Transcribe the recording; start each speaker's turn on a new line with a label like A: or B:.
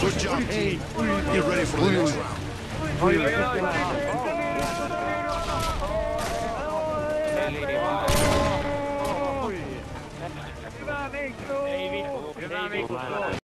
A: Good job, team. Get ready for the next round.
B: Hyvä Mikko! Hyvä Mikko!